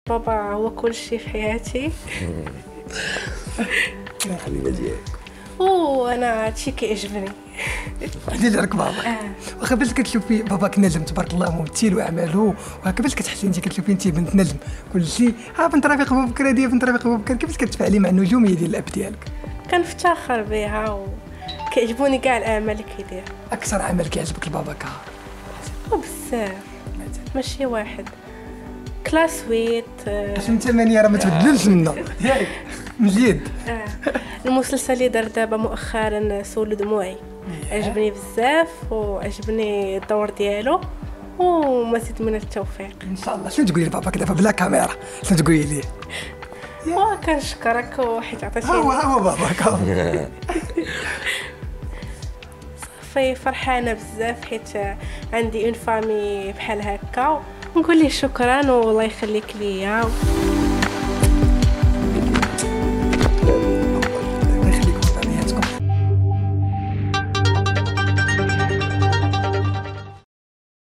بابا هو كل شيء في حياتي. الحبيبه ديالك وانا هادشي كيعجبني. ديال لك بابا. واخا باش كتشوفي باباك نجم تبارك الله ممثل واعماله، وهكا باش كتحسي انت كتشوفي انت بنت نجم كلشي بنت رفيق بابكر هادي بنت رفيق بابكر، كيفاش كتفاعلي مع النجوميه ديال الاب ديالك؟ كنفتخر بها وكيعجبوني كاع الاعمال اللي كيدير. اكثر عمل كيعجبك لباباك؟ وبزاف ماشي واحد. كلاسويت. عشان ثمانية راه ما تبدلش منه ياك مزيد. المسلسل اللي دار دابا مؤخرا سول دموعي عجبني بزاف وعجبني الدور ديالو ومزيد من التوفيق ان شاء الله. شنو تقولي لباباك دابا بلا كاميرا؟ شنو تقولي ليه؟ كنشكرك وحيت عطيتيني. هو باباك. صافي فرحانه بزاف حيت عندي اون فامي بحال هكا، ونقول ليه شكرا والله يخليك ليا.